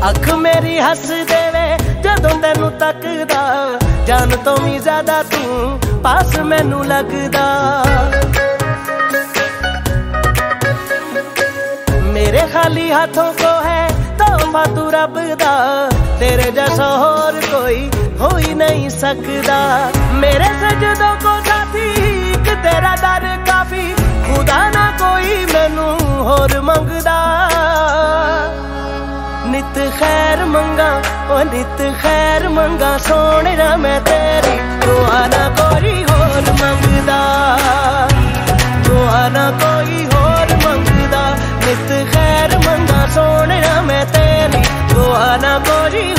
अख मेरी हस देवे जदों तेनू तकदा, जान तो भी ज्यादा तू पास मैनू लगदा। मेरे खाली हाथों को है तोहफा तू रब दा, तेरे जैसा और कोई हो ही नहीं सकदा। मेरे सजदों को साथी एक तेरा दर काफी, खुदा ना कोई मैनू होर मंगदा। नित खैर मंगा ओ नित खैर मंगा, सोने ना मैं तेरी दुआ ना कोई होर मंगदा, दुआ ना कोई होर मंगदा। नित खैर मंगा सोने ना मैं तेरी दुआ ना कोई